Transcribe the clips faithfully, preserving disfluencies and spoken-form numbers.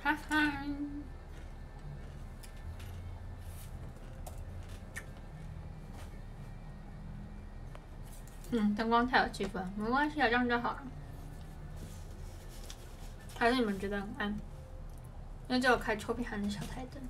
哈哈。嗯，灯光太有气氛，没关系啊，这样就好了。还是你们觉得很暗？因为只有开臭屁韩的小台灯。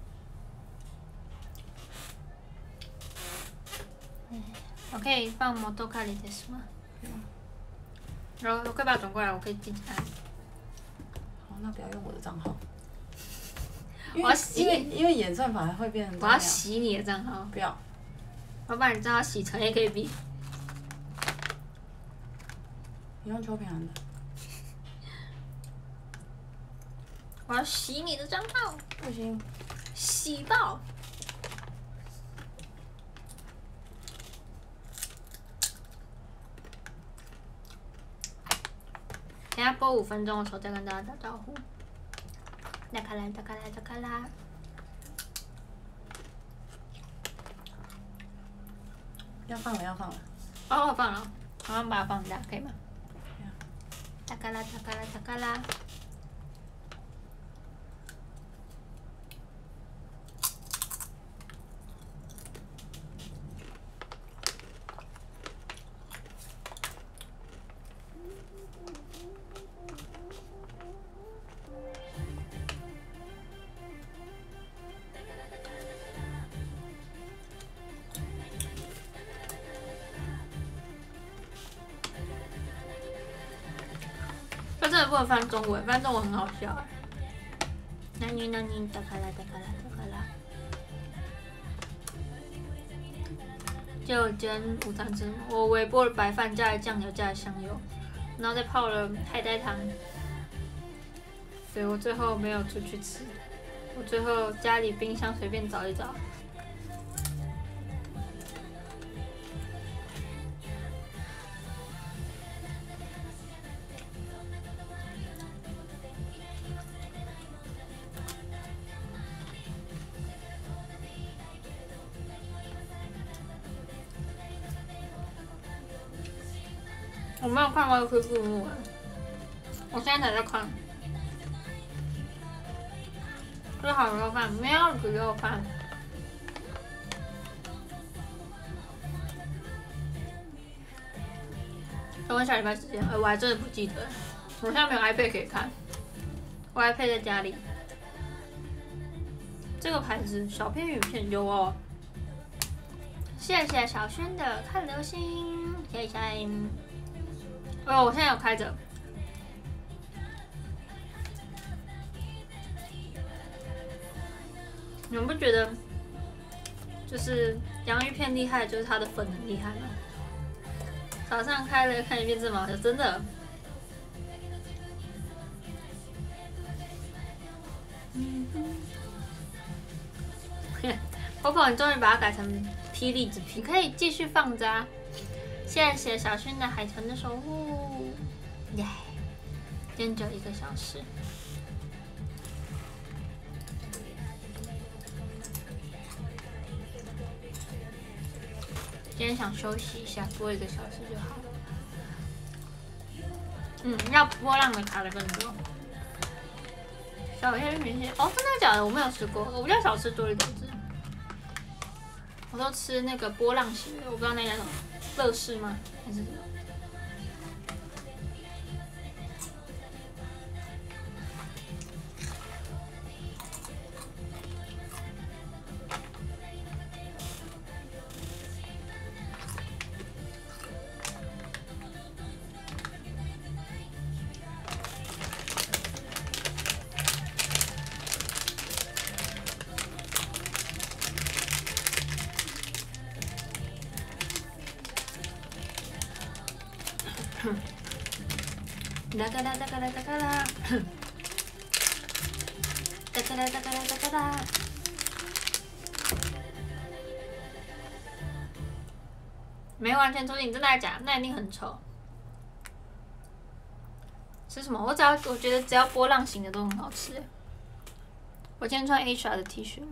我可以放摩托卡里的是吗？然后我可以把它转过来，我可以自己按。 好，那不要用我的账号。 我要洗， 因为因为演算法会变成。 我要洗你的账号。 不要。 我把你账号洗成 A K B。 你用秋平安的。 我要洗你的账号。 不行。 洗爆。等下播五分钟的时候再跟大家打招呼。打开啦，打开啦，打开啦！ 要放了，要放了。 哦，我放了，我要把它放大，可以吗？打开啦，打开啦，打开啦！这真的不能翻中文，翻中文很好笑哎。那你那你打开啦，打开啦，打开啦！就今天午餐吃，我微波了白饭，加了酱油，加了香油，然后再泡了海带汤。所以我最后没有出去吃，我最后家里冰箱随便找一找。我没有看过《恢复木》，我现在才在看。这好肉饭，没有卤肉饭。等我下礼拜时间，哎，我还真的不记得，我现在没有 iPad 可以看，我 iPad 在家里。这个牌子小片鱼片有哦。谢谢小轩的看流星，谢谢。哦，我现在有开着。你们不觉得，就是洋芋片厉害，就是它的粉很厉害吗？早上开了看一遍这毛球，真的。嗯哼。婆婆，你终于把它改成霹雳之皮，可以继续放着啊。谢谢小薰的海豚的守护，耶！今天只有一个小时。今天想休息一下，播一个小时就好了。嗯，要波浪的卡的更多。小叶明星哦，真的假的？我没有吃过，我比较少吃多利多汁，我都吃那个波浪型的，我不知道那叫什么，乐事吗？还是什么？哒嘎啦哒嘎啦哒嘎啦，哒嘎啦哒嘎啦哒嘎啦。没完全出镜，真的还假的？那一定很丑。吃什么？我只要我觉得只要波浪形的都很好吃。我今天穿 H R 的 T 恤。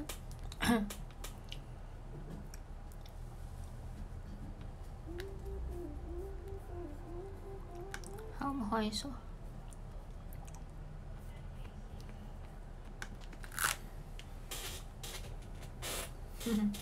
好，我们换一首。 嗯，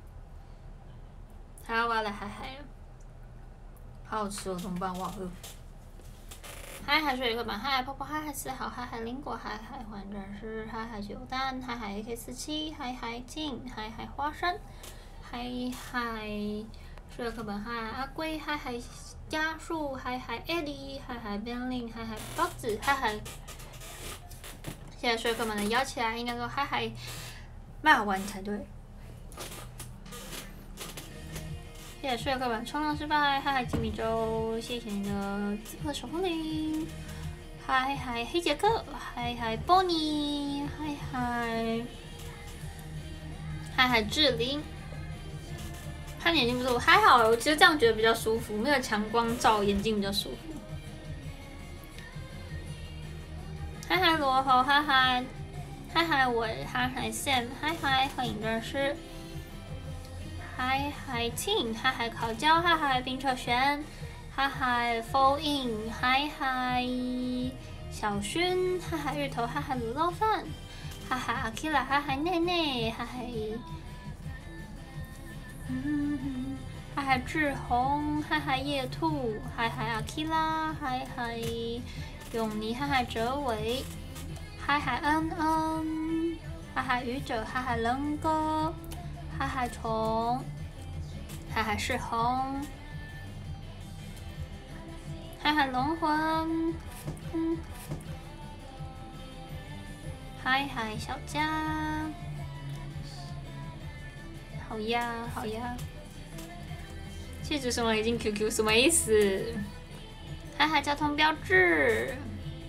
还要我要来嗨嗨了，好好吃哦，怎么办？我好饿。嗨嗨水课本，嗨嗨泡泡，嗨嗨四号，嗨嗨林果，嗨嗨环转师，嗨嗨九蛋，嗨嗨 A K 四七，嗨嗨静，嗨嗨花生，嗨嗨水课本，嗨嗨阿龟，嗨嗨家树，嗨嗨艾莉，嗨嗨 Benlin，嗨嗨包子，嗨嗨。现在水课本的摇起来，应该说嗨嗨骂完才对。谢谢睡客板冲浪失败，嗨嗨吉米周，谢谢你的刺客守护灵，嗨嗨黑杰克，嗨嗨 Bonnie， 嗨嗨嗨嗨志玲，看眼睛不舒服还好，我其实这样觉得比较舒服，没有强光照眼睛比较舒服。嗨嗨罗猴，嗨嗨嗨嗨我，嗨嗨 Sam， 嗨嗨欢迎认识。嗨嗨 Ting， 嗨嗨烤焦，嗨嗨冰车旋，嗨嗨 Fall In， 嗨嗨小薰，嗨嗨芋头，嗨嗨卤肉饭，嗨嗨阿 Kira， 嗨嗨内内，嗨嗨，嗯，嗨嗨志宏，嗨嗨叶兔，嗨嗨阿 Kira， 嗨嗨永妮，嗨嗨哲伟，嗨嗨恩恩，嗨嗨愚者，嗨嗨冷哥。嗨嗨虫，嗨嗨是红，嗨嗨龙魂，嗯，嗨嗨小佳，好呀好呀，气质什么已经 Q Q 什么意思？嗨嗨交通标志，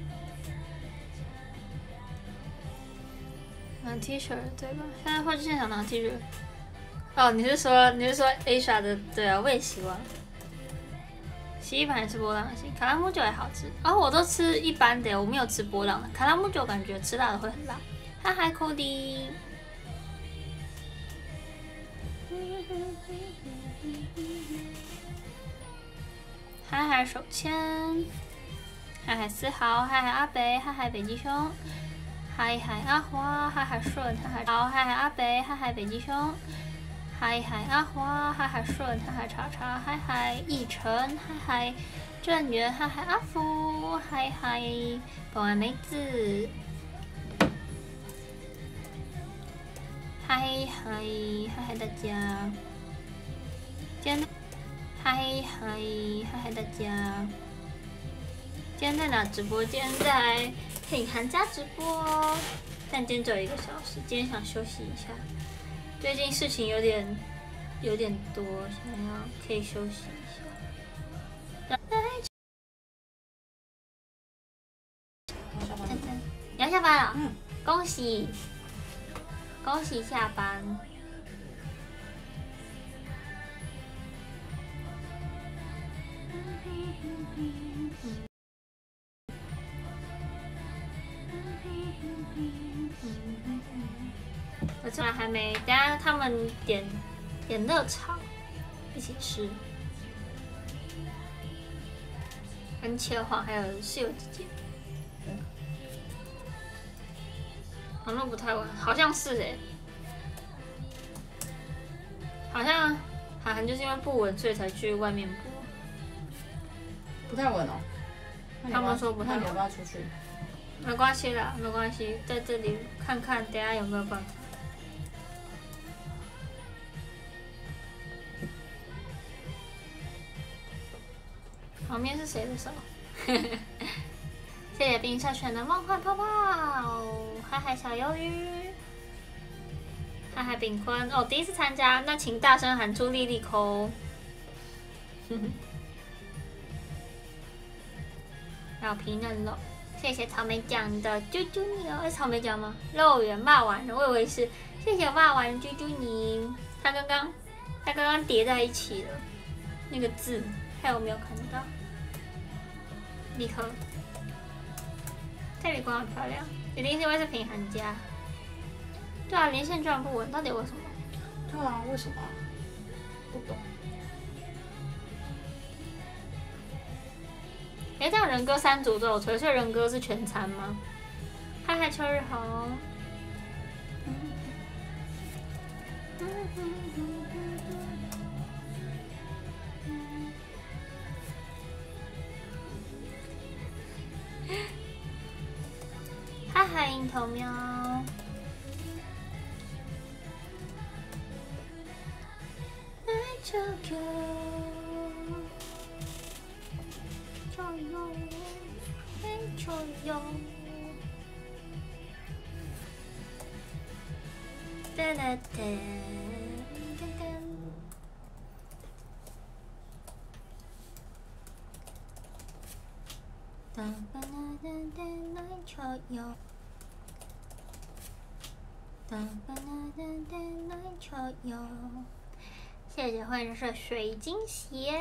拿 T 恤对吧？现在会去现场拿 T 恤。哦，你是说你是说 Asia 的？对啊，我也希望。洗衣盘吃波浪形，卡拉木酒也好吃。哦，我都吃一般的，我没有吃波浪的。卡拉木酒感觉吃辣的会很辣。嗨嗨 Cody， 嗨嗨手牵，嗨嗨思豪，嗨嗨阿北，嗨嗨北极熊，嗨嗨阿花，嗨嗨顺，嗨嗨好，嗨嗨阿北，嗨嗨北极熊。嗨嗨阿花，嗨嗨顺，嗨嗨茶茶，嗨嗨奕晨，嗨嗨郑源，嗨嗨阿福，嗨嗨保安梅子，嗨嗨嗨嗨大家，今天嗨嗨嗨嗨大家，今天在哪直播？今天在品涵家直播，但今天只有一个小时，今天想休息一下。最近事情有点有点多，想要可以休息一下。你要下班了？嗯，恭喜恭喜下班。我这还没，等下他们点点热炒，一起吃。跟切黄还有室友姐姐，网络不太稳，好像是哎、欸，好像涵涵就是因为不稳，所以才去外面播。 不太稳哦。 他们说不太稳。 那你要不要出去？ 没关系啦，没关系，在这里看看，等下有没有办法。旁边是谁的手？谢谢冰少选的梦幻泡泡，嗨嗨小鱿鱼，嗨嗨炳坤哦，第一次参加，那请大声喊出莉莉扣。老皮嫩肉，谢谢草莓酱的啾啾你哦，是草莓酱吗？肉圆骂完了，我以为是谢谢骂完啾啾你，他刚刚他刚刚叠在一起了，那个字，看有没有看到？立刻，这里光很漂亮，一定是因为是平衡家。对啊，连线居然不稳，到底为什么？ 对啊，为什么？不懂。 哎、欸，这样人哥三组都有吹，所以人哥是全餐吗？嗨嗨，秋日红。 嗨嗨，樱桃喵。爱这个，就有，爱就有。哒哒哒哒哒。哒哒哒哒哒，爱就有。哒哒哒哒哒，爱就有。谢谢幻射水晶鞋。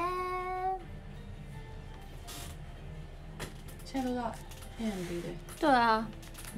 现在都到 A M D 的。 对啊。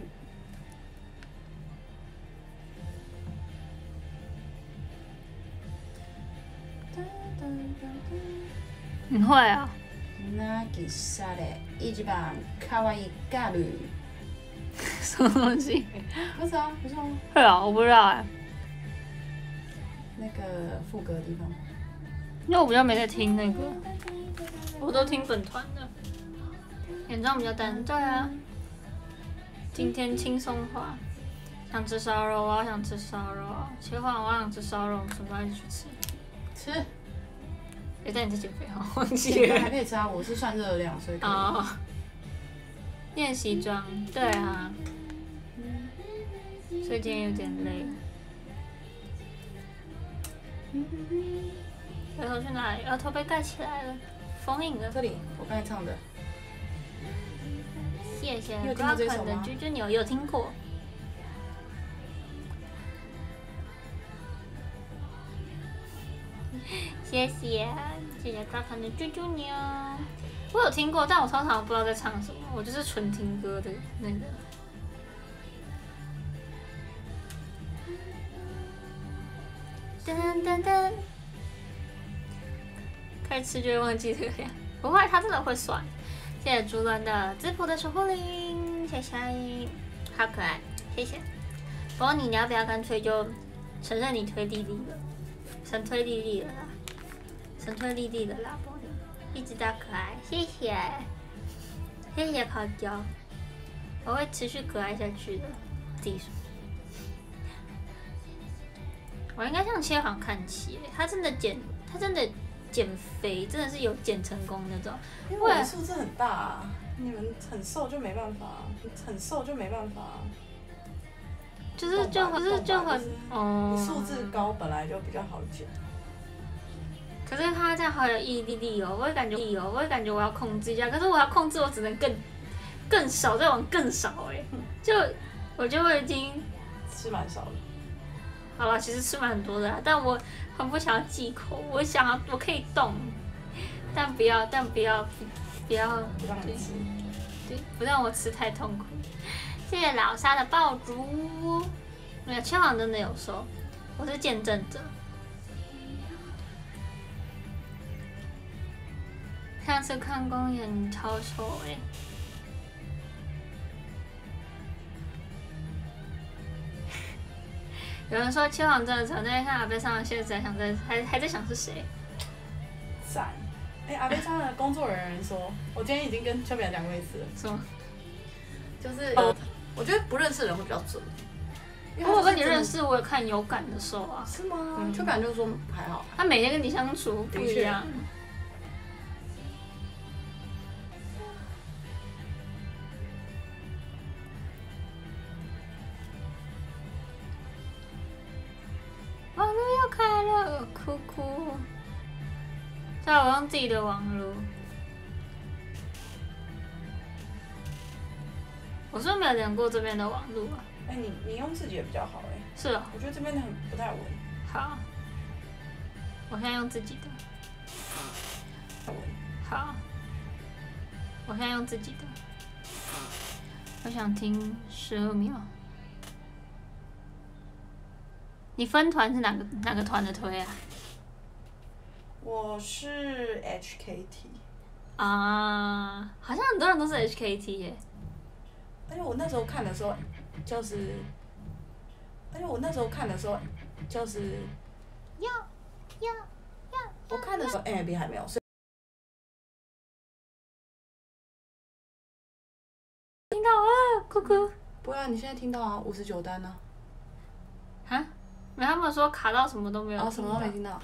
你会啊？ 那吉萨的一番卡哇伊咖喱。 什么东西？ 不是啊，不是吗？ 会啊，我不知道哎、欸。 那个副歌的地方。 因为我比较没在听那个，我都听本团的，演唱比较单。对啊。今天轻松化，想吃烧肉啊，想吃烧肉啊。切换我想吃烧肉，什么时候一起去吃？ 吃。 哎、欸，但你在减肥哦，忘记了。 还可以吃啊，我是算热量，所以可以。 哦。练习装，对啊。所以今天有点累。额头去哪里？额头被盖起来了，封印了。 这里，我刚才唱的。 谢谢 Rockman 的啾啾牛，有听过。谢谢，谢谢 Rockman 的啾啾牛。我有听过，但我通常不知道在唱什么，我就是纯听歌的那个。噔噔噔，开始吃就会忘记这个呀。不会，他真的会算。谢谢竹轮的滋补的守护灵，谢谢，好可爱，谢谢。不过你要不要干脆就承认你推弟弟了，神推弟弟了啦，神推弟弟了啦，波尼，一直都可爱，谢谢，谢谢烤椒，我会持续可爱下去的，自己说。我应该向切行看齐，他真的减，他真的减肥，真的是有减成功那种。 因为我的数字很大、啊，你们很瘦就没办法，很瘦就没办法。 就是就不是就很哦，你数字高本来就比较好减。 可是他这样好有毅力哦，我会感觉力哦，我会感觉我要控制一下，可是我要控制，我只能更更少，再往更少哎，就我就会已经吃蛮少的。 好了，其实吃蛮多的啦，但我很不想要忌口，我想要我可以动，但不要，但不要，不要不让你吃， 对，不让我吃太痛苦。谢谢老沙的爆竹，没有千王真的有说，我是见证者。上次看公演你超丑哎、欸。有人说千王真的丑，那天看阿贝上的现在想在还还在想是谁。 赞！哎、欸，阿贝上的工作人员说，我今天已经跟秋饼讲过一次了。 什么？ 就是、哦、我觉得不认识的人会比较准。 如果跟你认识，我有看有感的时候啊。 是吗？嗯、秋感就说还好。 他每天跟你相处不一样。网络又开了，哭哭。叫我用自己的网络。我是不是没有连过这边的网络啊？ 哎、欸，你你用自己的比较好哎、欸。 是哦。 我觉得这边的很不太稳。 好。我现在用自己的。 太稳。 好。我现在用自己的。我想听十二秒。你分团是哪个哪个团的推啊？ 我是 H K T。 啊，好像很多人都是 H K T 耶。 而且我那时候看的时候，就是，而且我那时候看的时候就是要要要。 我看的时候 N I B 还没有，所以听到啊，哭哭。 不然、啊、你现在听到啊，五十九单呢、 啊？啊？没，他们说卡到什么都没有。 哦，什么都没听到。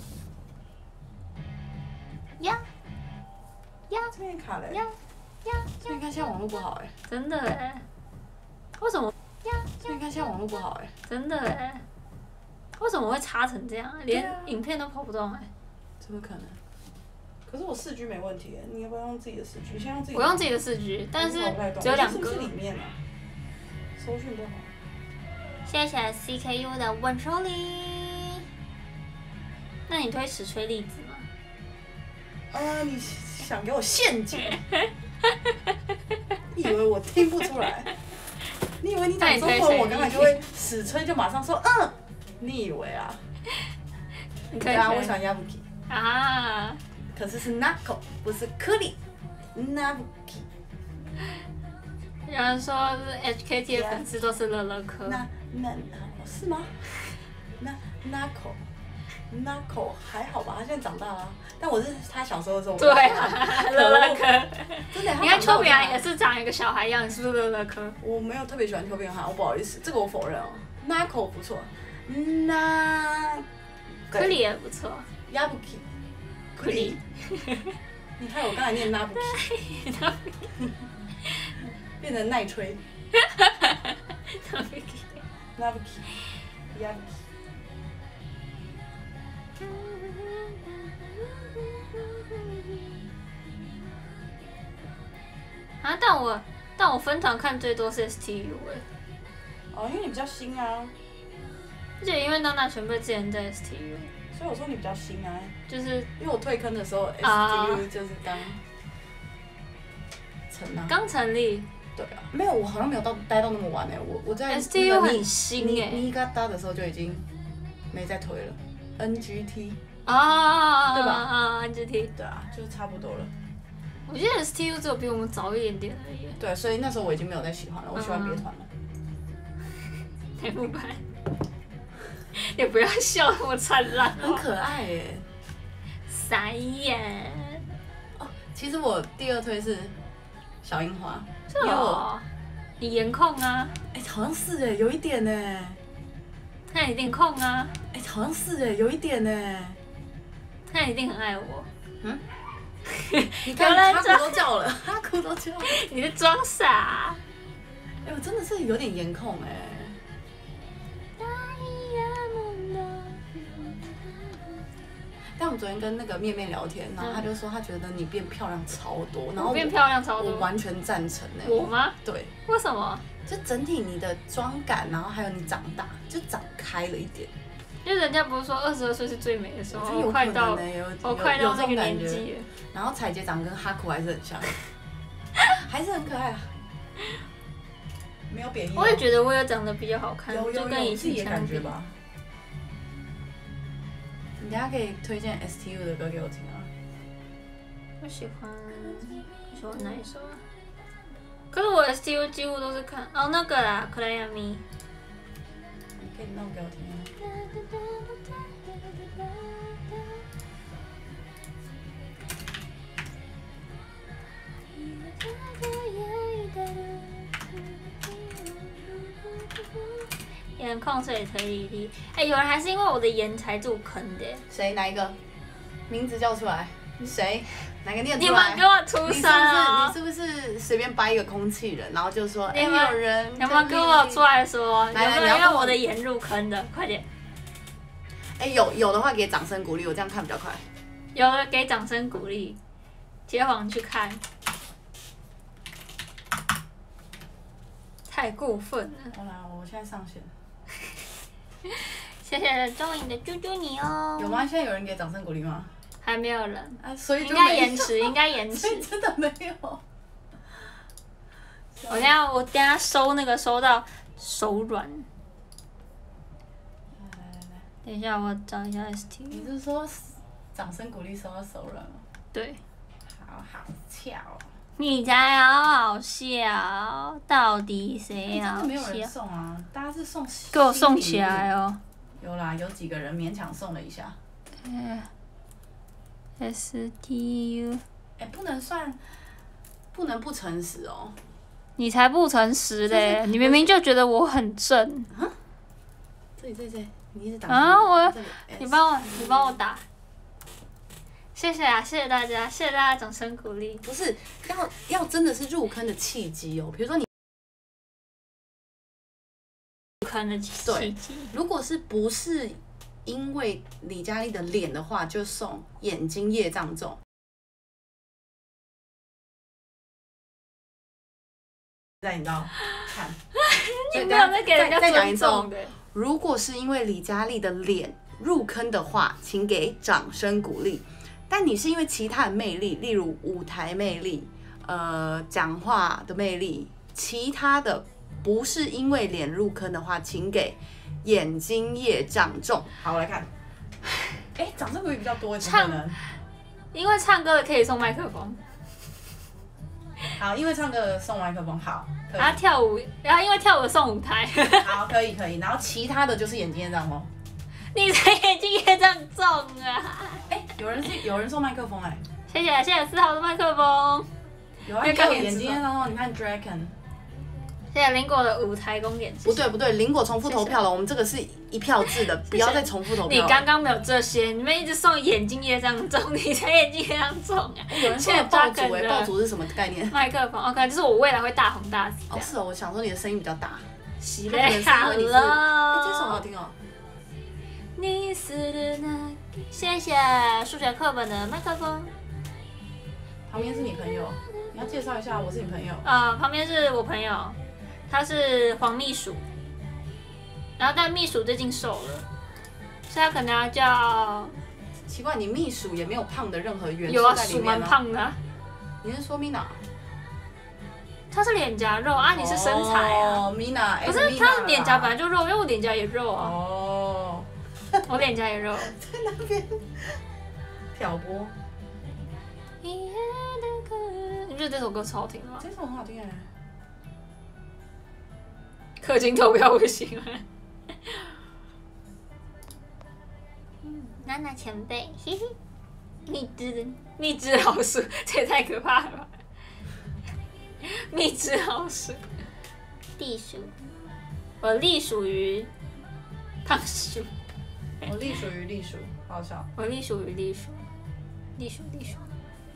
呀呀， 这边卡了、欸。 呀呀， 所以你看现在网络不好哎、欸。 真的哎。为什么？呀， 所以你看现在网络不好哎、欸。 真的哎。为什么会差成这样？连影片都跑不动哎、欸。 怎么可能？可是我四 G 没问题、欸，你要不要用自己的四 G？ 先用自己的。 我用自己的四 G， 但是只有两个。 是不是里面啊？搜讯不好。 谢谢 C K U 的稳手礼。那你推史吹粒子吗？ 啊，你想给我陷阱？你以为我听不出来？你以为你讲中文，我刚才就会史吹就马上说嗯？你以为啊？对啊，我喜欢 Yabuki。 啊。 可是是 Nako， 不是 Kuri。Nabuki。 有人说是 H K T 的粉丝都是乐乐科。 那那是吗？那 Nako。Nako 还好吧，他现在长大了、啊。但我是他小时候的时候。 对啊，乐乐科。 真的， 你看秋比安也是长一个小孩样，是不是乐乐科？ 我没有特别喜欢秋比安，我不好意思，这个我否认哦。Nako 不错，那库里也不错。 Yabuki。 库里。 你看我刚才念 Nabuki。变成耐吹。Nabuki。Yabuki。 啊！但我但我分团看最多是 S T U 哎。 哦，因为你比较新啊。 而且因为娜娜全部之前在 S T U， 所以我说你比较新啊。 就是因为我退坑的时候 ，S T U 就是刚成啊。 刚成立。 对啊，没有，我好像没有到待到那么晚哎、欸，我我在 S T U 很新哎、 欸。尼嘎达的时候就已经没再推了 ，N G T。 啊， 对吧？ 啊 ，N G T。 对啊，就差不多了。 我记得 S T U 只有比我们早一点点而已。 对，所以那时候我已经没有再喜欢了，我喜欢别团了。 内幕版。也不要笑那么灿烂。 很可爱耶。 傻眼。 哦，其实我第二推是小樱花。 是哦。你颜控啊？ 哎、欸，好像是哎，有一点哎。 那你一定控啊？ 哎、欸，好像是哎，有一点哎。 那你一定很爱我。嗯。 你看哈库都叫了，哈库都叫了。 你是装傻。 哎、欸，我真的是有点颜控哎。但我昨天跟那个面面聊天，然后他就说他觉得你变漂亮超多，然后我变漂亮超多， 我完全赞成哎。 我吗？ 对。 为什么？ 就整体你的妆感，然后还有你长大，就长开了一点。 因为人家不是说二十二岁是最美的时候， 我快到我快到那个年纪了。 然后彩姐长得跟哈库还是很像，还是很可爱啊。没有贬义。 我也觉得我也长得比较好看， 有有就跟以前的感觉吧。你等下可以推荐 S T U 的歌给我听啊。 我喜欢，我喜欢哪一首啊？可是我 S T U 几乎都是看哦那个啦，克莱亚米。 你可以弄给我听啊。 颜控所以推理力，哎，有人还是因为我的颜才入坑的。 谁？哪一个？名字叫出来。谁？哪个念出来？ 你们给我出声啊！ 你是不是随便掰一个空气人，然后就说哎有人？ 有没有给我出来说？有没有让我的颜入坑的？快点！ 哎，有有的话给掌声鼓励，我这样看比较快。 有的给掌声鼓励，接黄去看。太过分了！ 好啦，我现在上线。 谢谢终于的猪猪你哦。 有吗？现在有人给掌声鼓励吗？ 还没有人。 啊，所以应该延迟，应该延迟。 真的没有。 我等下我等下收那个收到手软。 来来来。 等一下我找一下 S T。 你是说掌声鼓励收到手软吗？ 对。 好好笑哦。 你才好好笑，到底谁好笑？ 没有人送啊，大家是送。 给我送起来哦！ 有啦，有几个人勉强送了一下。 嗯 S T U。 哎，不能算，不能不诚实哦。 你才不诚实嘞！你明明就觉得我很正。 啊？这里这里这里，你一直打。 啊，我，你帮我，你帮我打。谢谢啊，谢谢大家，谢谢大家掌声鼓励。 不是，要要真的是入坑的契机哦，比如说你。 入坑的契机。 如果是不是因为李佳丽的脸的话，就送眼睛业障重。再你知道看， 你没有在给人家尊重的。 如果是因为李佳丽的脸入坑的话，请给掌声鼓励。但你是因为其他的魅力，例如舞台魅力、呃讲话的魅力，其他的不是因为脸入坑的话，请给眼睛业障重。好，我来看。哎，掌声鼓励比较多，唱能。 因为唱歌的可以送麦克风。 好，因为唱歌送麦克风，好。 然后跳舞，然后因为跳舞送舞台。 好，可以可以。然后其他的就是眼睛业障重。 你才眼睛业障重啊！ 哎，有人是有人送麦克风哎。 谢谢谢谢四号的麦克风。 有啊，有眼睛业障重，你看 Dragon。 谢谢林果的舞台公演。 不对不对，林果重复投票了，我们这个是一票制的，不要再重复投票了。 你刚刚没有这些，你们一直送眼睛业障重，你才眼睛业障重啊！ 有人送爆竹哎，爆竹是什么概念？ 麦克风 ，OK， 就是我未来会大红大紫。 哦，是哦，我想说你的声音比较大。 洗嘞好了。 哎，这首好听哦。 你是的那，谢谢数学课本的麦克风。 旁边是你朋友，你要介绍一下，我是你朋友。 呃，旁边是我朋友。他是黄秘书，然后但秘书最近瘦了，所以他可能要叫。 奇怪，你秘书也没有胖的任何元素在里面。有啊，鼠蛮胖的、啊。 你是说 Mina？ 他是脸颊肉啊，你是身材啊。 哦 ，Mina， 可是他脸颊本来就肉，因为我脸颊也肉啊。 哦。 我脸颊也肉。 在那边挑拨。 你不觉得这首歌超好听吗？ 这首很好听哎。 氪金投票不行了。嗯，娜娜前辈，嘿嘿，蜜汁蜜汁老鼠，这也太可怕了吧！蜜汁老鼠，地鼠，我隶属于胖鼠。 我隶属于栗鼠，好笑。 我隶属于栗鼠，栗鼠栗鼠。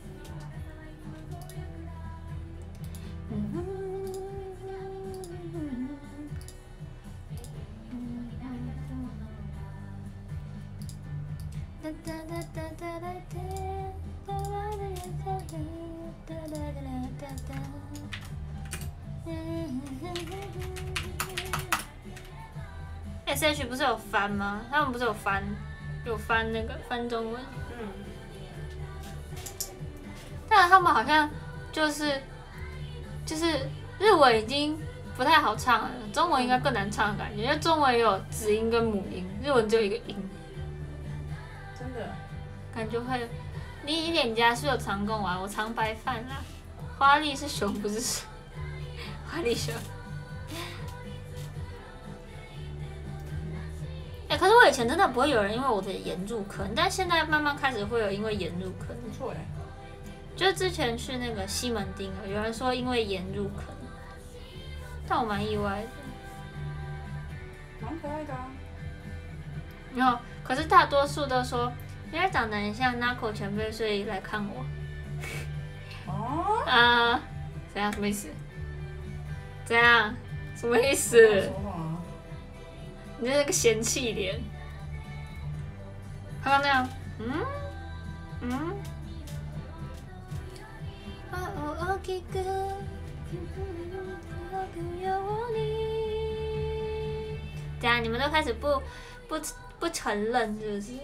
嗯。S H 不是有翻吗？他们不是有翻，有翻那个翻中文。嗯。但是他们好像就是就是日文已经不太好唱了，中文应该更难唱的感觉，因为中文也有子音跟母音，日文只有一个音。 真的。 感觉会，你脸颊是有常跟我玩，我常白饭啦。花栗是熊，不是花栗熊。哎、欸，可是我以前真的不会有人因为我的颜入坑，但现在慢慢开始会有因为颜入坑。 不错哎。 就是之前去那个西门町了，有人说因为颜入坑，但我蛮意外的。 蛮可爱的啊。 然后，可是大多数都说。因为长得很像 Nako 前辈，所以来看我。哦。啊、呃，怎样？什么意思？怎样？什么意思？你这是个嫌弃脸。他刚那样，嗯嗯。怎样？你们都开始不不不承认，是不是？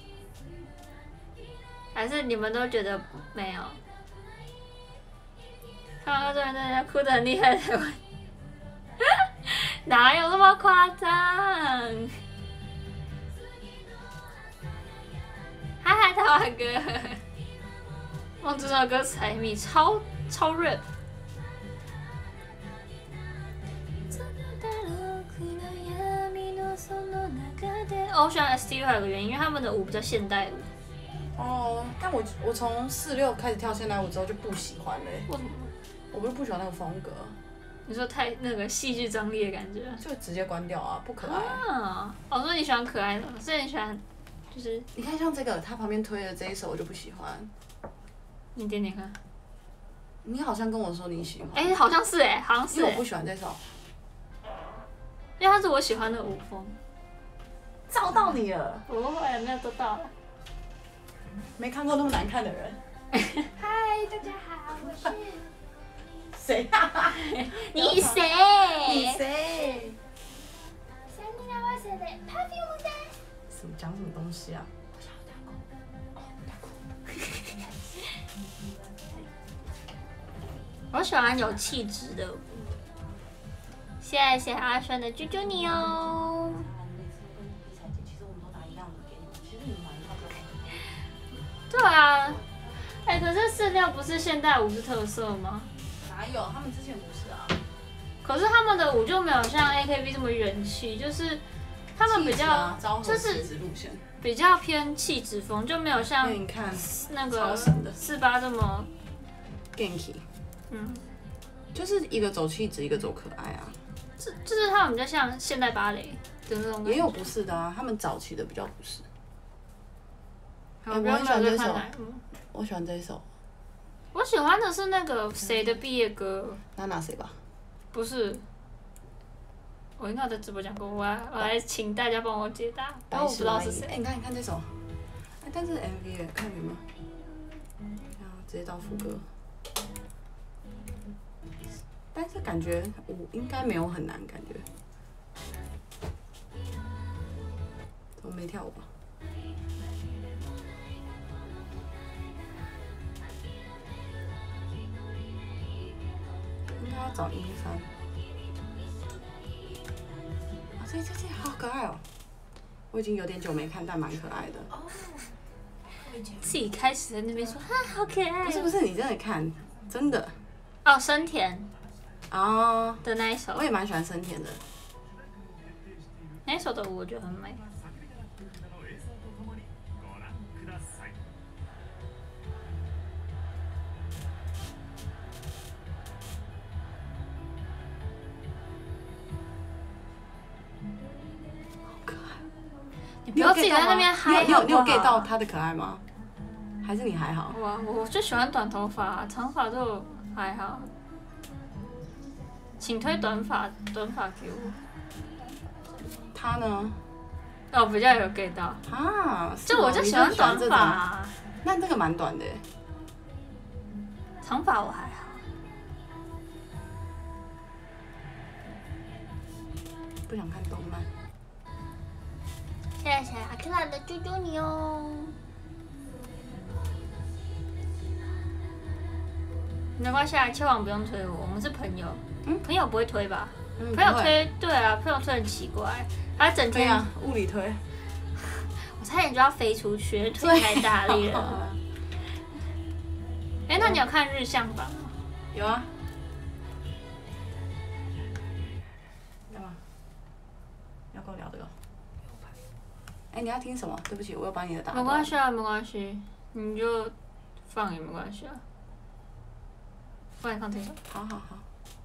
还是你们都觉得没有？看到这人在哭得很厉害，台湾哪有那么夸张？嗨嗨，台湾哥，忘这首歌词还迷，超超 rap。 我喜欢 S T U 还有个原因，因为他们的舞比较现代舞。 哦，但我我从四六开始跳现代舞之后就不喜欢了、欸。 为什么？ 我不是不喜欢那个风格。 你说太那个戏剧张力的感觉， 就直接关掉啊，不可爱。 啊，哦，说你喜欢可爱的，所以你喜欢，就是你看像这个，他旁边推的这一首我就不喜欢。 你点点看。 你好像跟我说你喜欢。 哎、欸，好像是哎、欸，好像是、欸。 因为我不喜欢这首。 因为它是我喜欢的舞风。 照到你了。 不会，没有做到了。 没看过那么难看的人。 嗨，大家好，我是。 谁啊？ 你谁？ 你谁？什么讲什么东西啊？ 我喜欢有气质的舞。谢谢阿轩的啾啾你哦。对啊，哎、欸，可是四六不是现代舞是特色吗？ 哪有？他们之前不是啊。 可是他们的舞就没有像 A K B 这么元气，就是他们比较、 啊、 就是路线比较偏气质风，就没有像你看那个四八这么 ganky。 嗯， 就是一个走气质，一个走可爱啊。 这就是他们比较像现代芭蕾的那种。 也有不是的啊，他们早期的比较不是。 欸、我很喜欢这首， 我喜欢这一首。 我喜欢的是那个谁的毕业歌？ 娜娜谁吧？ 不是，我应该在直播讲过，我来我来请大家帮我解答，但我不知道是谁。 哎、欸，你看，你看这首，哎、欸，但是 M V 看有没有？然后直接到副歌，但是感觉舞应该没有很难，感觉。我没跳舞吧？应该要找音翻。啊，这这这好可爱哦！我已经有点久没看，但蛮可爱的。哦。 自己开始在那边说啊，好可爱。 不是不是，你真的看，真的。 哦，生田。 哦。 的那一首。 我也蛮喜欢生田的。 那一首的舞我觉得很美。不要自己在那边嗨， 你有你有 get 到他的可爱吗？还是你还好？ 我我就喜欢短头发，长发就还好。请推短发短发给我。 他呢？ 哦，比较有 get 到。 啊， 就我就喜欢短发、啊。 那这个蛮短的。 长发我还好。 不想看动漫。 谢谢阿克拉的啾啾你哦。没关系啊，千万不用推我，我们是朋友。嗯，朋友不会推吧？嗯、朋友推，对啊，朋友推很奇怪，他整天啊，物理推。 我差点就要飞出去，推太大力了。哎、欸，那你有看日向版吗？ 有啊。干嘛？要跟我聊这个？哎、欸，你要听什么？对不起，我又把你的打断。 没关系啊，没关系，你就放也没关系啊。放你放这首。 好好好。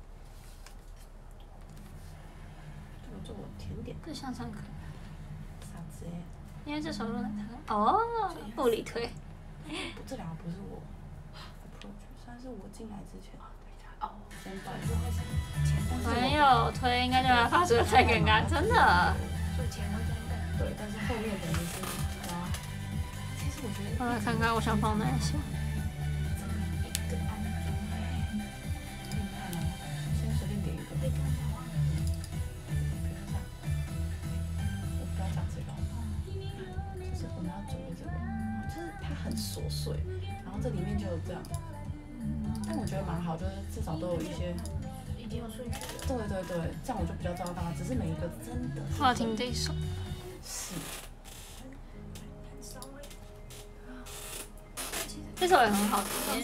这个做我甜点。 日向唱歌。 傻子哎。 因为这首录很长。哦，物理推。 不，这两个不是我 approach， 算是我进来之前。哦。先到。 没有推，应该就要发出太尴尬，真的。 对，但是后面的就是啊，其实我觉得。 我来看看，我想放哪一首。 先随便点一个。我不要讲这个，就是我们要准备这个，就是它很琐碎，然后这里面就有这样，但我觉得蛮好，就是至少都有一些。 已经有顺序了。 对对对，这样我就比较知道大家，只是每一个真的。 我要听这一首。 是。 这首也很好听。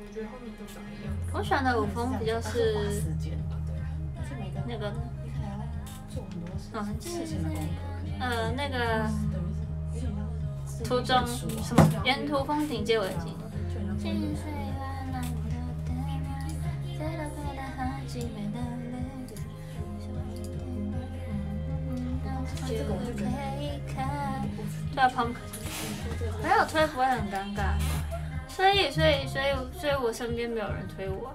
我喜欢的舞风比较是那个， 做很多事嗯， 事情的功课， 呃，那个等于是有点像途中什么沿途风景皆为景。 这个我就觉得对啊，朋克没有推不会很尴尬，所以所以所以所以我身边没有人推我。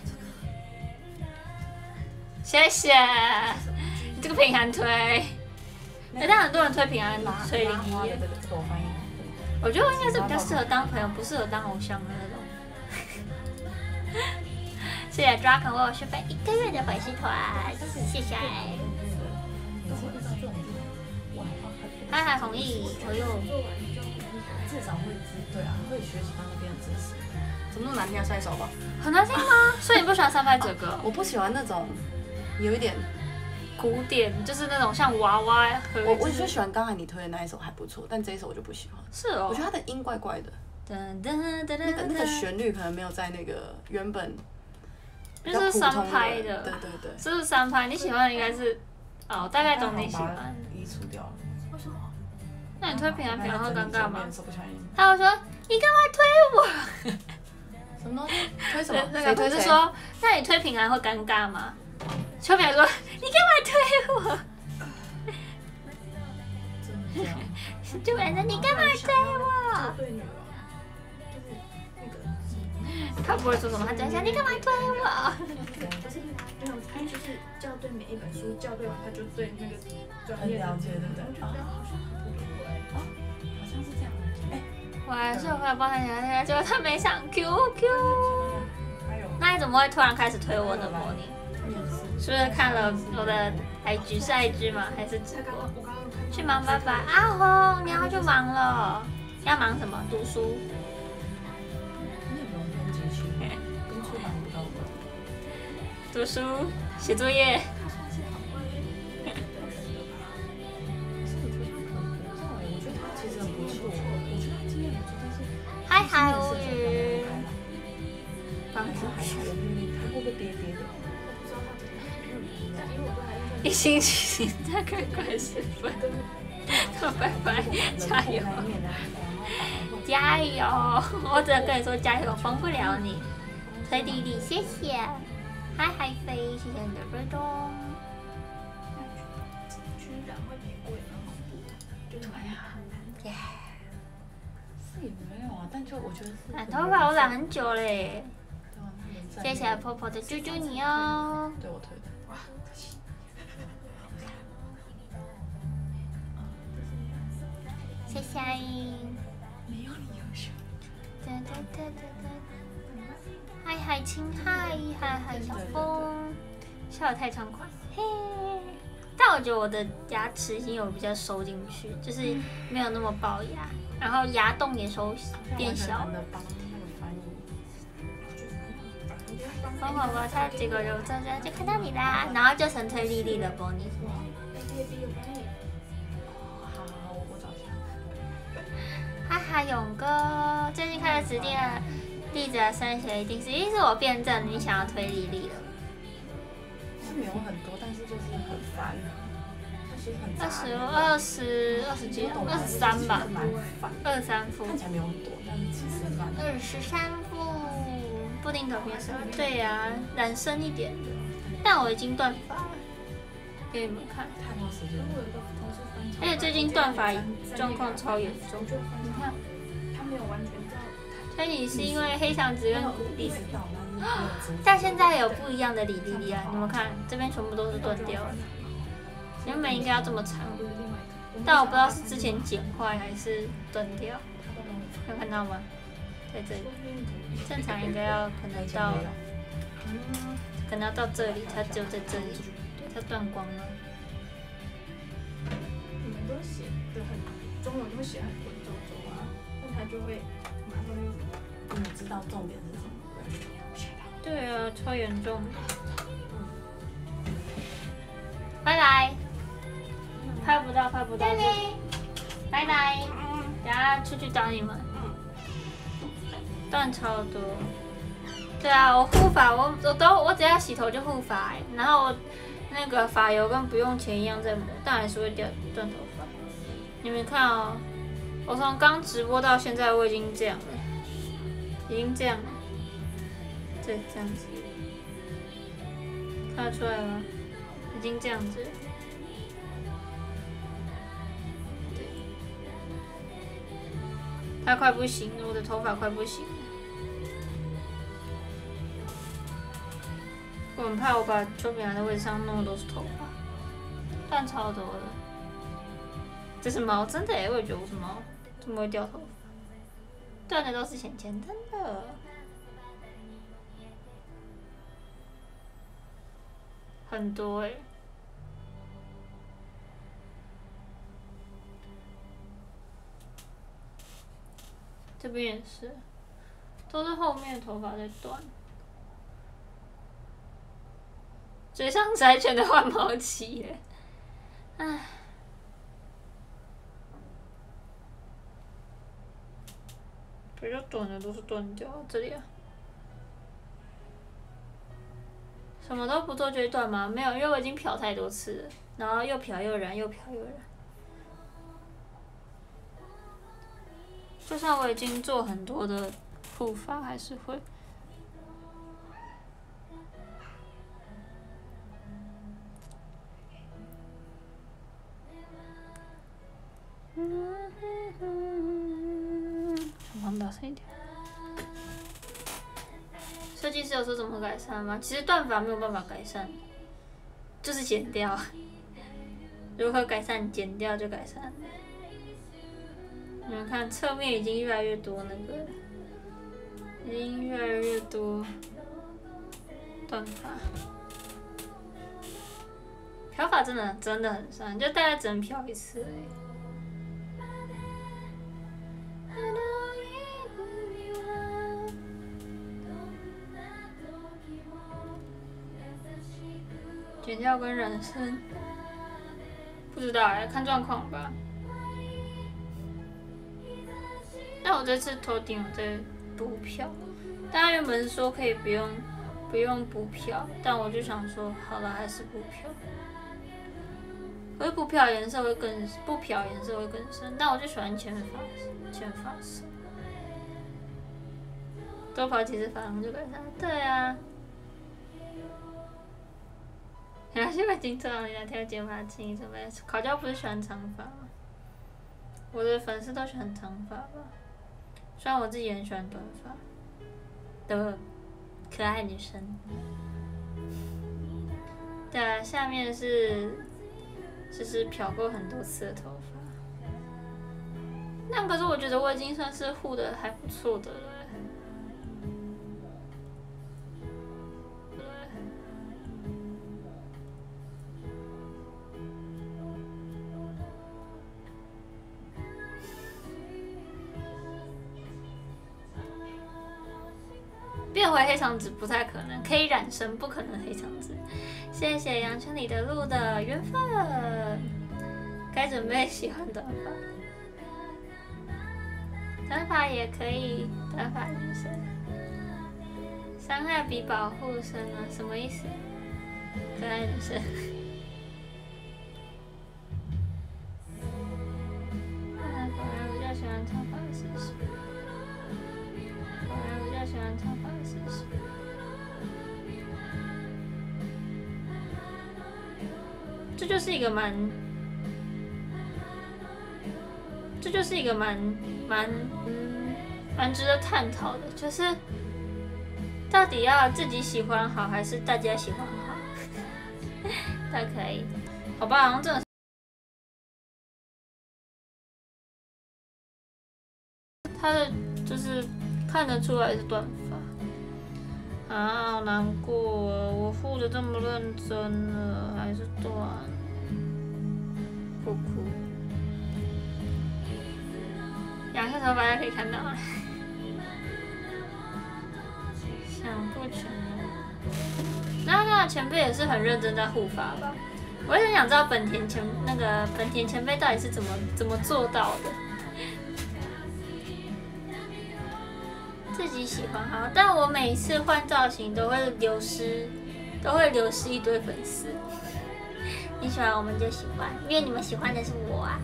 谢谢，你这个平安推，哎，但很多人推平安推零一耶。 这个我翻译。 我觉得我应该是比较适合当朋友，不适合当偶像的那种。谢谢抓肯为我续费一个月的粉丝团，谢谢。嗨嗨，弘毅，我又至少会知，对啊，会学习到那边的知识。怎么那么难听啊？下一首吧。 很难听吗？所以你不喜欢三拍这个？ 我不喜欢那种有一点古典，就是那种像娃娃和。 我我就喜欢刚才你推的那一首还不错，但这一首我就不喜欢。 是哦。 我觉得它的音怪怪的。 噔噔噔噔。 那个那个旋律可能没有在那个原本。 就是三拍的。 对对对。 这是三拍，你喜欢的应该是，哦，大概懂你喜欢。 移除掉了。 为什么？ 那你推平安平安会尴尬吗？ 他会说你干嘛推我？ 什么东西？推什么？ 谁推？是说，那你推平安会尴尬吗？邱平安说你干嘛推我？就反正你干嘛推我？ 对女王，就是那个， 他不会说什么，他只会想你干嘛推我？ 不是没有，他就是校对每一本书，校对完他就对那个专业了解，对不对？ 我觉得好像很不对。 哦，好像是这样。哎， 我还是有快帮他聊天，结果他没上 Q Q。那你怎么会突然开始推我的模拟？是不是看了我的 I G 是 I G 吗？还是直播？去忙拜拜，阿红，你要去忙了。要忙什么？读书。读书，写作业。嗨嗨，无语。帮助一星期大概快十分。拜拜，加油！加油！我只能跟你说加油，帮不了你。崔弟弟，谢谢。嗨嗨飞，谢谢你的追踪。 居然会偏贵，对呀，耶。是也没有啊，但就我觉得是。 染头发我染很久嘞。谢谢婆婆的啾啾你哦。 对我推的。哇， 谢谢。 没有你优秀。 哒哒哒哒哒。嗨嗨青嗨嗨嗨小风，笑得太猖狂，嘿！但我觉得我的牙齿已经有比较收进去，就是没有那么龅牙，然后牙洞也收变小。风宝宝他结果就这样就看到你啦，然后就成推丽丽的波尼。 好，我找一下。 哈哈，勇哥最近开始指定了。例子的升学一定是，一定是我辩证你想要推丽丽了。 是没有很多，但是就是很烦。 二十、二十、二十几、二十三吧。二十三副。 看起来没有很多，但是其实蛮。 二十三副，布丁头变深。对呀、啊，染深一点的。但我已经断发了，给你们看。 太花时间了。 而且最近断发状况超严重，你看。 他没有完全照。 所以你是因为黑长直跟骨力，但现在有不一样的李丽丽啊！你们看，这边全部都是断掉的，原本应该要这么长，但我不知道是之前剪坏还是断掉，有看到吗？在这里，正常应该要可能到，嗯，可能要到这里，它只有在这里，对，它断光了。 你们都写的很，中文都写很文绉绉啊，那他就会。 你知道重点是什么？ 对啊，超严重。拜拜。拍不到，拍不到。拜拜。等下出去找你们。断超多。对啊，我护发，我我都我只要洗头就护发、欸，然后我那个发油跟不用钱一样在抹，但还是会掉断头发。你们看哦，我从刚直播到现在，我已经这样了，已经这样了，对，这样子，看得出来吗？已经这样子了。对，它快不行了，我的头发快不行了。我很怕我把丘比兰的位置上弄的都是头发，断超多的。这是猫，真的耶，我也觉得我是猫，怎么会掉头发？断的都是钱钱，真的。很多哎。这边也是，都是后面的头发在断。嘴上柴犬的换毛期耶，唉。比较短的都是断掉，这里啊。什么都不做就会断吗？没有，因为我已经漂太多次了，然后又漂又染，又漂又染。就算我已经做很多的护发，还是会。放大声一点。设计师有说怎么改善吗？其实断发没有办法改善，就是剪掉。如何改善？剪掉就改善。你们看，侧面已经越来越多那个，已经越来越多断发。漂发真的真的很伤，就大概只能漂一次而已。剪掉跟染深，不知道哎、欸，看状况吧。但我这次头顶有在补漂，大家原本是说可以不用不用补漂，但我就想说，好了，还是补漂。可是不漂颜色会更不漂颜色会更深，但我就喜欢浅发浅发色。多跑几次发廊就改善，对啊。然后现在经常人家挑剪发轻什么？烤焦不是喜欢长发吗？我的粉丝都喜欢长发吧，虽然我自己也很喜欢短发的可爱女生。对啊，下面是就是漂过很多次的头发。那可是我觉得我已经算是护的还不错的了。变回黑长直不太可能，可以染深，不可能黑长直。谢谢杨千里的路的缘分，该准备喜欢短发，短发也可以，短发女生。伤害比保护深啊，什么意思？可爱女生。那果然比较喜欢长发的事实。果然比较喜欢长发的事实。这就是一个蛮，这就是一个蛮蛮嗯蛮值得探讨的，就是到底要自己喜欢好，还是大家喜欢好？都可以，好吧？好像真的，他的就是看得出来是短发啊，好难过哦！我护的这么认真了，还是短，哭哭。两下头发大家可以看到了，想不全。然后那前辈也是很认真在护发吧？我也很想知道本田前那个本田前辈到底是怎么怎么做到的。自己喜欢好，但我每次换造型都会流失，都会流失一堆粉丝。 你喜欢我们就喜欢，因为你们喜欢的是我啊。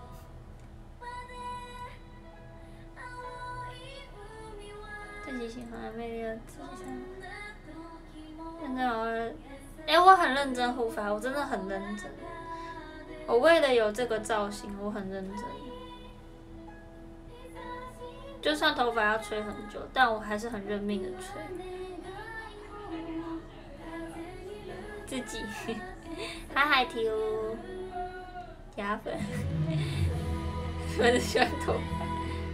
自己喜欢的魅力，自己想。真的，我，哎，我很认真护发，我真的很认真。我为了有这个造型，我很认真。就算头发要吹很久，但我还是很认命的吹。自己，嗨嗨 T U， 加粉，我只喜欢头发。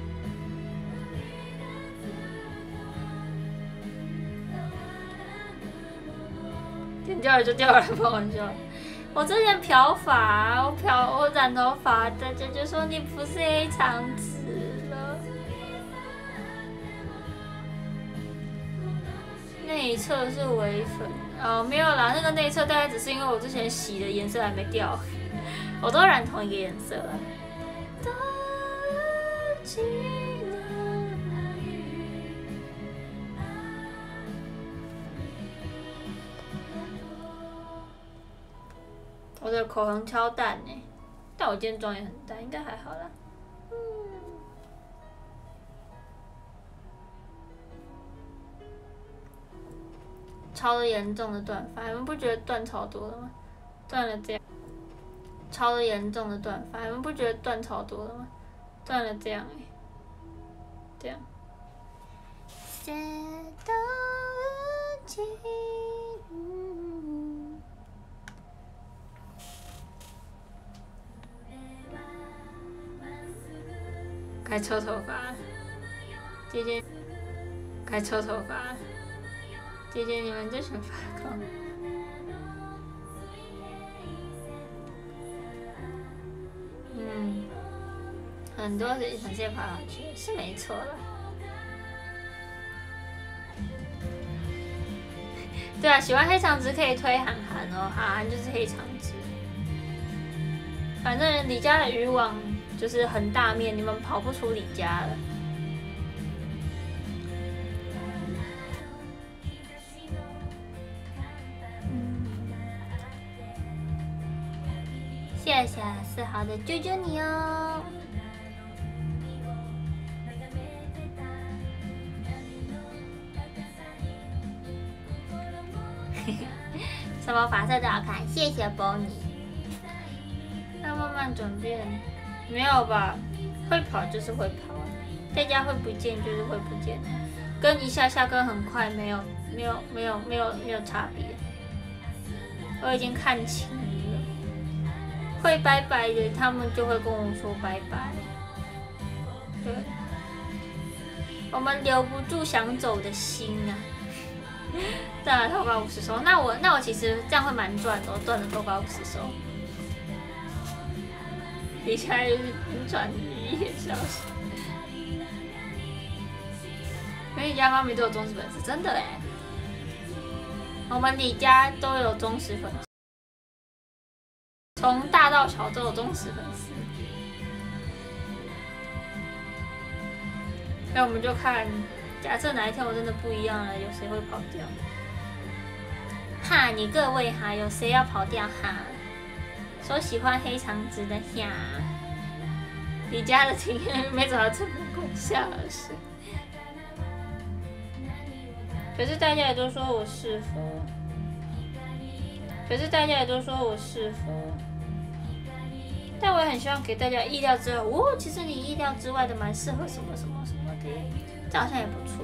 点掉了就掉了，开玩笑。我之前漂发，我漂我染头发，大家就说你不是黑长直了。内侧是微粉，哦，没有啦，那个内侧大概只是因为我之前洗的颜色还没掉，我都染同一个颜色了。我的口红超淡呢，但我今天妆也很淡，应该还好啦。嗯。超的严重的断发，你们不觉得断超多了吗？断了这样。超的严重的断发，你们不觉得断超多了吗？断了这样哎，这样。该抽头发，姐姐，该抽头发，姐姐你们最喜欢发光。嗯，很多人很谢跑上去，是没错啦。对啊，喜欢黑长直可以推韩寒哦，韩寒就是黑长直。反正李家的渔网就是很大面，你们跑不出李家了。谢谢四号的救救你哦。什么发色都好看，谢谢 Bonnie。要慢慢转变，没有吧？会跑就是会跑，在家会不见就是会不见，跟一下下跟很快没有没有没有没有没有差别。我已经看清了，会拜拜的他们就会跟我说拜拜。对，我们留不住想走的心啊。断了头发五十收，那我那我其实这样会蛮赚的，我断了头发五十收。底下就是转移一消息，因为李家妈咪都有忠实粉丝，真的哎。我们李家都有忠实粉丝，从大到小都有忠实粉丝。那我们就看。假设哪一天我真的不一样了，有谁会跑掉？哈，你各位哈，有谁要跑掉哈？说喜欢黑长直的呀，李家的体验没找到成功功效而是。可是大家也都说我适合，可是大家也都说我适合，但我也很希望给大家意料之外。哦，其实你意料之外的蛮适合什么什么什么的。这好像也不错，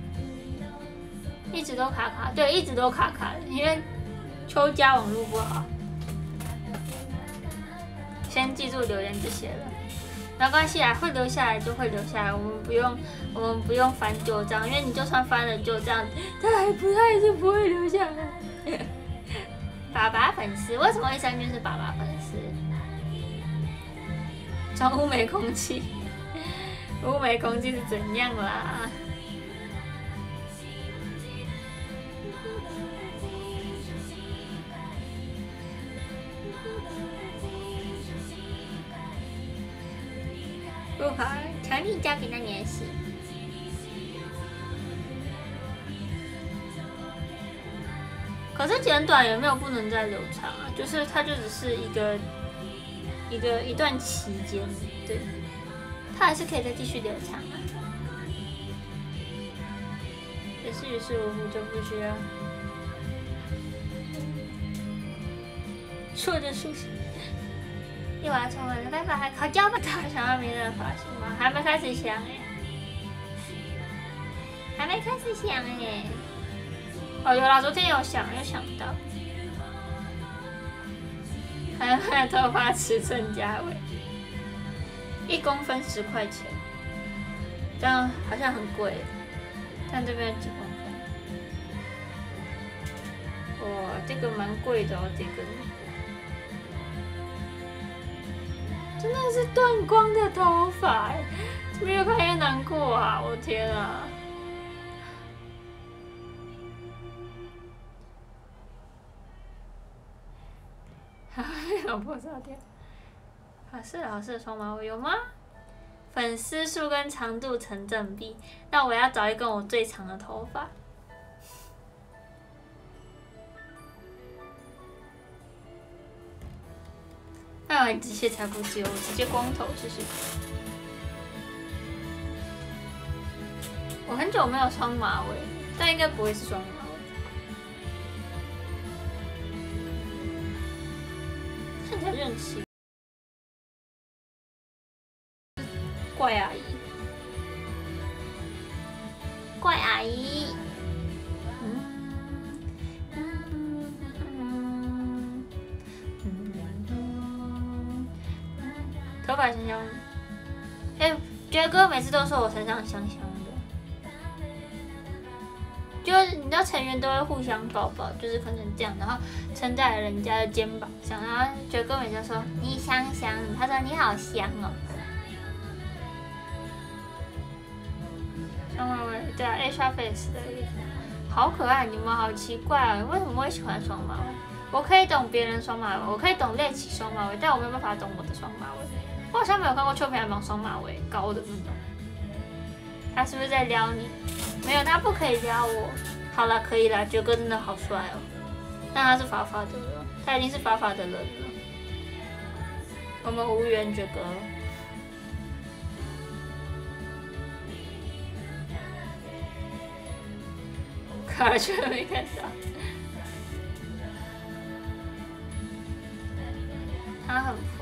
一直都卡卡，对，一直都卡卡的，因为秋家网络不好。先记住留言这些了，没关系啊，会留下来就会留下来，我们不用，我们不用翻旧账，因为你就算翻了旧账，他还不，他还是不会留下来。爸爸粉丝为什么会上面是爸爸粉丝？装污没空气。污霉空气是怎样啦？不跑，强力交给那年事。 可是剪短也没有不能再留长啊，就是它就只是一个一个一段期间，对，它还是可以再继续留长啊。也是于事无补就不需要说着舒心。一晚充完了，拜拜，还考交吧？想要明日的发型吗？还没开始想哎，还没开始想哎。哦，有啦，昨天有想，有想到，还有买头发尺寸价位，一公分十块钱，这样好像很贵，但这边几公分？哇，这个蛮贵的哦，这个。真的是断光的头发，怎么越看越难过啊！我天啊！老婆照片，好是老师的双马尾有吗？粉丝数跟长度成正比，那我要找一根我最长的头发。那我机械才不接，我直接光头试试看。我很久没有双马尾，但应该不会是双马尾。看起来就很奇怪阿姨，怪阿姨。头发香香，哎、欸，觉哥每次都说我身上香香的，就是你知道成员都会互相抱抱，就是可能这样，然后撑在人家的肩膀上，然后觉哥每次说你香香，他说你好香哦。双马尾，对啊 ，Asia Face 的衣服，好可爱，你们好奇怪啊，为什么会喜欢双马尾？我可以懂别人双马尾，我可以懂猎奇双马尾，但我没有办法懂我的双马尾。我好像没有看过秋平安榜双马尾高的那种，他是不是在撩你？没有，他不可以撩我。好了，可以了，觉哥真的好帅哦。但他是法法的了，他已经是法法的人了。我们无缘觉哥。卡了，却没看到。他很佛。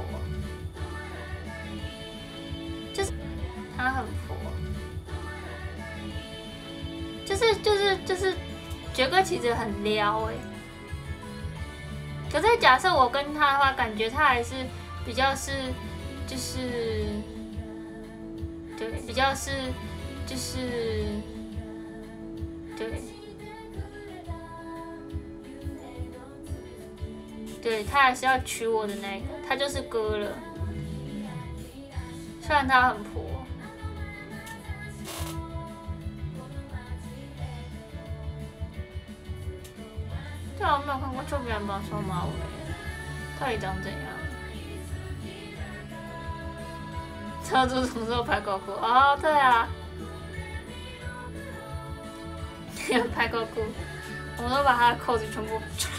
就是他很佛，就是就是就是觉哥其实很撩哎、欸，可是假设我跟他的话，感觉他还是比较是就是对比较是就是对对，他还是要娶我的那个，他就是哥了。虽然他很婆，对啊，我没有看过秋平安榜双马尾，到底长怎样？车主什么时候拍狗裤？哦，对啊，拍狗裤，我们都把他的扣子全部。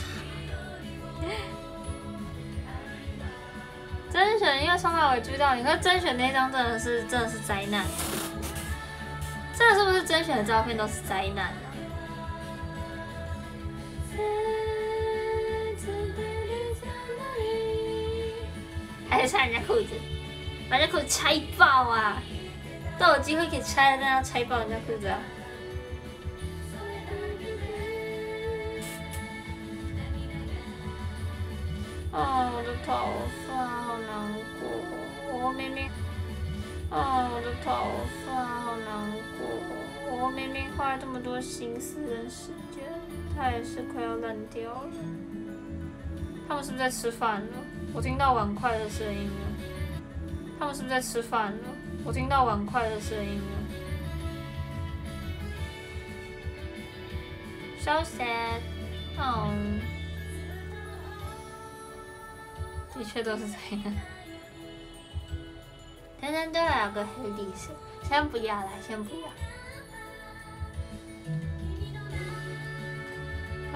甄选因为双马尾追到你，可是甄选那张真的是真的是灾难，这是不是甄选的照片都是灾难啊？还是拆人家裤子，把人家裤子拆爆啊！都有机会可以拆，但要拆爆人家裤子啊！哦，我的头发好难过，我明明……哦，我的头发好难过，我明明花了这么多心思跟时间，它也是快要烂掉了。他们是不是在吃饭了？我听到碗筷的声音了。他们是不是在吃饭了？我听到碗筷的声音了。So sad， 哦。的确都是这样。等等都要有个黑历史，先不要啦，先不要。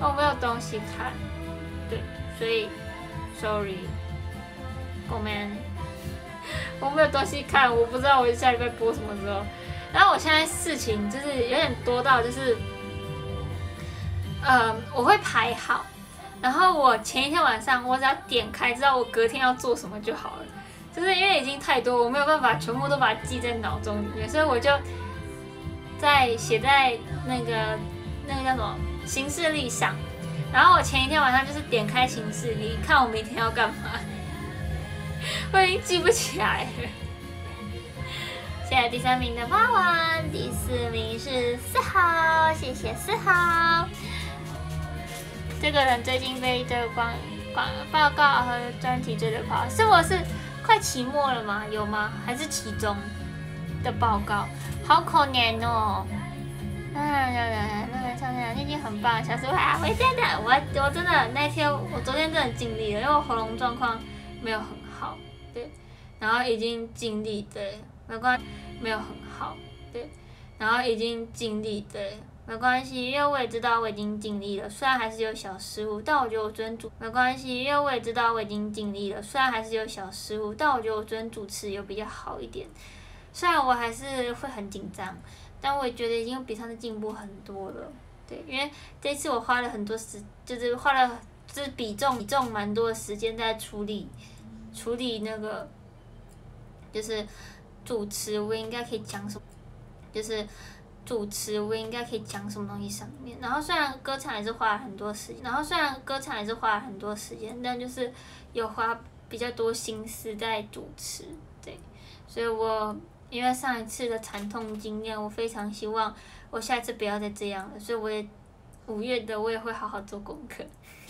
我没有东西看，对，所以 sorry， 我们我没有东西看，我不知道我下礼拜播什么时候。然后我现在事情就是有点多到就是，呃，我会排好，然后我前一天晚上我只要点开，知道我隔天要做什么就好了。就是因为已经太多，我没有办法全部都把它记在脑中里面，所以我就在写在那个那个叫什么行事历上。然后我前一天晚上就是点开行事历，看我明天要干嘛，我已经记不起来了。谢谢第三名的花丸，第四名是四号，谢谢四号。这个人最近被这个广广报告和专题追着跑，是我是快期末了吗？有吗？还是期中的报告？好可怜哦。嗯，那个唱的已经很棒，小时候啊，我真的，我我真的那天我昨天真的尽力了，因为我喉咙状况没有很好，对，然后已经尽力，对，没关系，没有很好，对，然后已经尽力，对。没关系，因为我也知道我已经尽力了，虽然还是有小失误，但我觉得我昨天主没关系，因为我也知道我已经尽力了，虽然还是有小失误，但我觉得我昨天主持有比较好一点，虽然我还是会很紧张，但我也觉得已经比上次进步很多了，对，因为这次我花了很多时，就是花了就是比重比重蛮多的时间在处理处理那个就是主持，我应该可以讲什么，就是。主持我应该可以讲什么东西上面，然后虽然歌唱也是花了很多时间，然后虽然歌唱也是花了很多时间，但就是有花比较多心思在主持，对，所以我因为上一次的惨痛经验，我非常希望我下一次不要再这样了，所以我也五月的我也会好好做功课。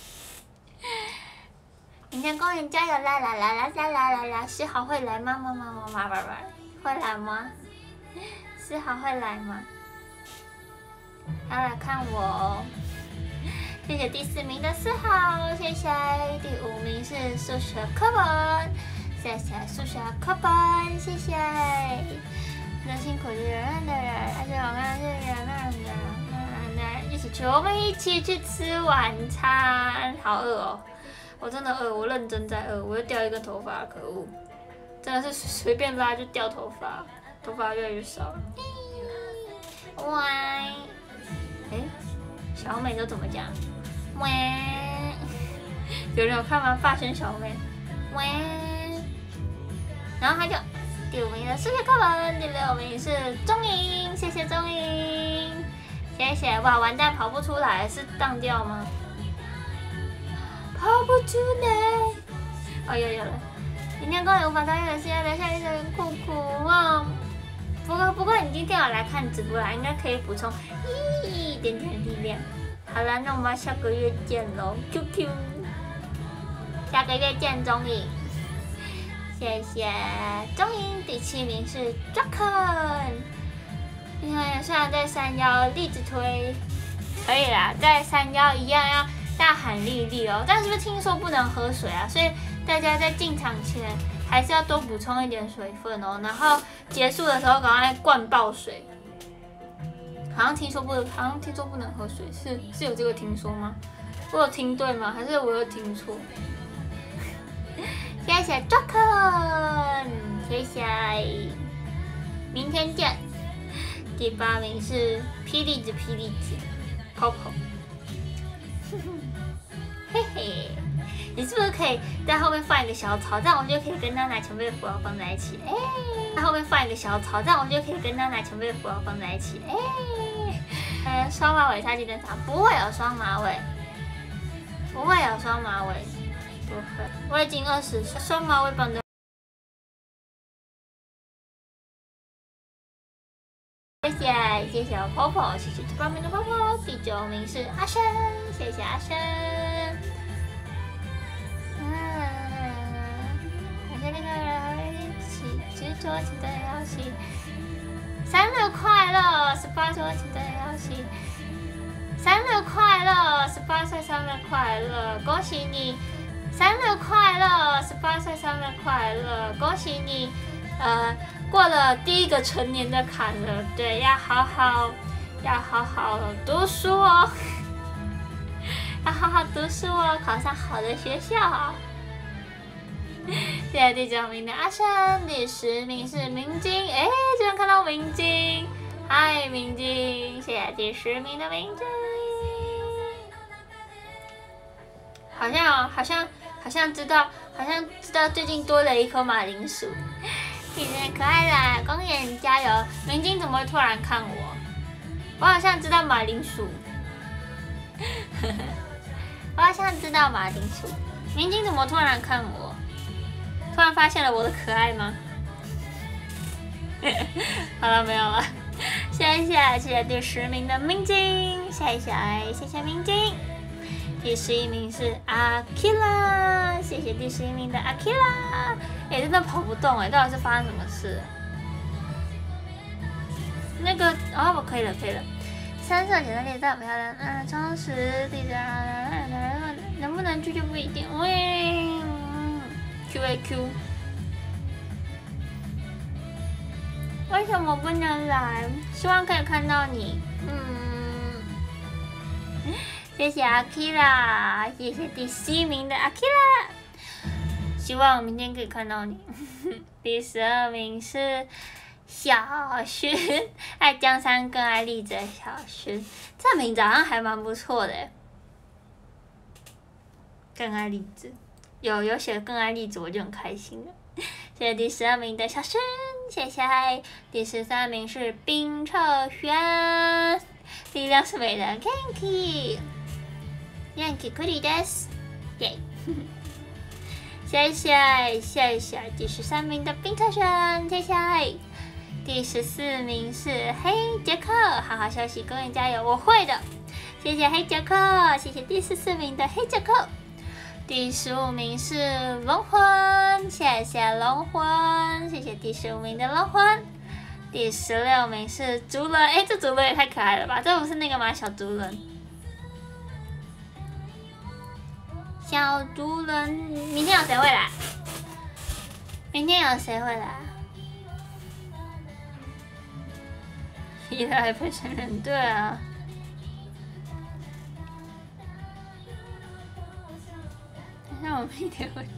明天公园加油啦啦啦啦啦啦啦啦！四号会来吗？妈妈妈妈妈妈会来吗？四号会来吗？他来看我哦，谢谢第四名的四号，谢谢第五名是数学课本，谢谢数学课本，谢谢。那辛苦的人的人，而且我们是人们的人，一起去，我们一起去吃晚餐，好饿哦，我真的饿，我认真在饿，我又掉一根头发，可恶，真的是随便拉就掉头发，头发越来越少。哇。哎，小美都怎么讲？喂，有人有看吗？发生小美，喂，然后他就第五名的数学课本，第六名是钟颖，谢谢钟颖，谢谢。哇，完蛋，跑不出来，是当掉吗？跑不出来。哦，有有了。今天公园无法参与的，现在的下一个酷酷哦。不过不过你今天有来看直播啦，应该可以补充一点点力量。好了，那我们下个月见喽 ，Q Q。下个月见，钟颖。谢谢钟颖。第七名是 Draken。你看，虽然在三幺立直推，可以啦，在三幺一样要大喊丽丽哦，但是不是听说不能喝水啊？所以大家在进场前。还是要多补充一点水分哦，然后结束的时候赶快灌爆水。好像听说不，好像听说不能喝水，是是有这个听说吗？我有听对吗？还是我有听错？谢谢 Draken， 谢谢，明天见。第八名是霹雳子，霹雳子 ，Popo， 嘿嘿。你是不是可以在后面放一个小草，这样我就可以跟娜娜前辈的符号放在一起？哎，在后面放一个小草，这样我就可以跟娜娜前辈的符号放在一起。哎，呃，双马尾插进登场，不会有双马尾，不会有双马尾，不会。我已经二十岁，双马尾绑的。谢谢谢谢 Popo， 谢谢第八名的 Popo， 第九名是阿生，谢谢阿生。那个人一起执着期待游戏，生日快乐！十八岁期待游戏，生日快乐！十八岁生日快乐！恭喜你！生日快乐！十八岁生日快乐！恭喜你！呃，过了第一个成年的坎了，对，要好好，要好好读书哦。 要好好读书哦，考上好的学校。谢谢第九名的阿生，第十名是明晶，哎，居然看到明晶，嗨，明晶，谢谢第十名的明晶。好像好像好像知道，好像知道最近多了一颗马铃薯，你真可爱啦！公园加油！明晶怎么会突然看我？我好像知道马铃薯，我好像知道马铃薯。明晶怎么突然看我？突然发现了我的可爱吗？好了，没有了。谢谢谢谢第十名的明晶，谢谢谢谢明晶。第十一名是阿 Kira， 谢谢第十一名的阿 Kira。哎，真的跑不动哎，到底是发生什么事？那个哦，我可以了，可以了。三色简单列大漂亮，嗯，充实第十二，能不能去就不一定。喂 ，Q A Q， 为什么不能来？希望可以看到你。嗯，谢谢阿 Kira， 谢谢第十一名的阿 Kira， 希望明天可以看到你。第十二名是小薰，爱江山更爱丽子的小薰，这名字好像还蛮不错的。更爱丽子，有有写更爱丽子，我就很开心了。谢谢第十二名的小薰，谢谢。第十三名是冰澈轩，力量是美的 Genki， Genki 可以的，耶！谢谢谢谢第十三名的冰澈轩，谢谢。第十四名是黑杰克，好好休息，公园加油，我会的。谢谢黑杰克，谢谢第十四名的黑杰克。第十五名是龙魂，谢谢龙魂，谢谢第十五名的龙魂。第十六名是竹轮，哎，这竹轮也太可爱了吧！这不是那个吗？小竹轮，小竹轮，明天有谁会来？明天有谁会来？依赖被承认，对啊。那我明天会。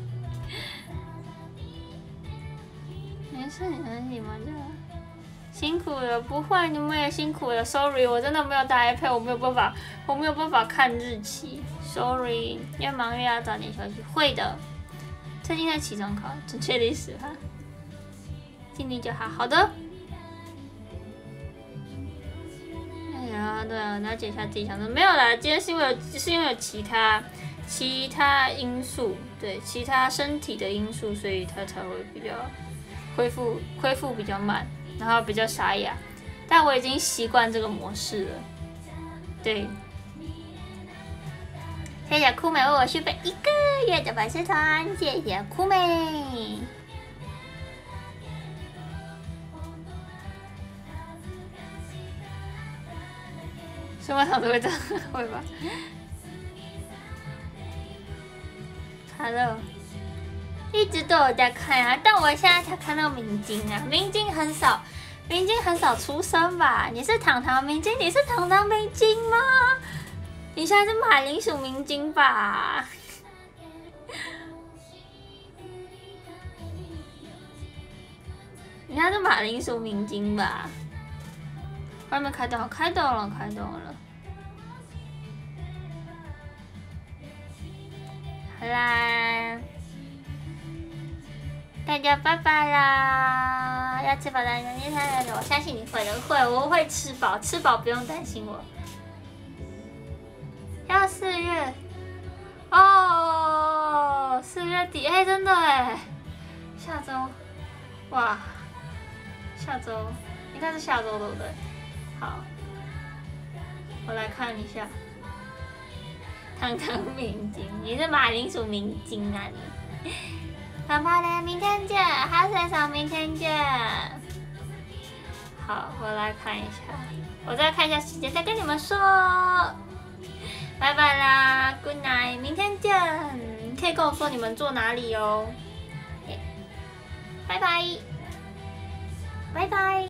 没事，你很喜欢这个。辛苦了，不会，你们也辛苦了。Sorry， 我真的没有打 iPad， 我没有办法，我没有办法看日期。Sorry， 越忙越要早点休息。会的，最近在期中考，准确历史哈，尽力就好。好的。啊，对啊，了解一下自己想说，没有啦，今天是因为有是因为有其他其他因素，对，其他身体的因素，所以他才会比较恢复恢复比较慢，然后比较沙哑。但我已经习惯这个模式了，对。谢谢酷美为我续费一个月的粉丝团，谢谢酷美。什么场都会这样，会吧？哈喽，一直都有在看啊，但我现在才看到明晶啊，明晶很少，明晶很少出声吧？你是糖糖明晶，你是糖糖明晶吗？你现在是马铃薯明晶吧？你现在是马铃薯明晶吧？外面开动，开动了，开动了。好啦，大家拜拜啦！要吃饱的人今天我相信你会的，会，我会吃饱，吃饱不用担心我。要四月哦，四月底，哎、欸，真的哎，下周，哇，下周应该是下周对不对？好，我来看一下。糖糖明晶，你是马铃薯明晶啊你！糖泡嘞，明天见，哈水嫂，明天见。好，我来看一下，我再看一下时间，再跟你们说。拜拜啦 ，Good night， 明天见。可以跟我说你们坐哪里哦。拜拜，拜拜。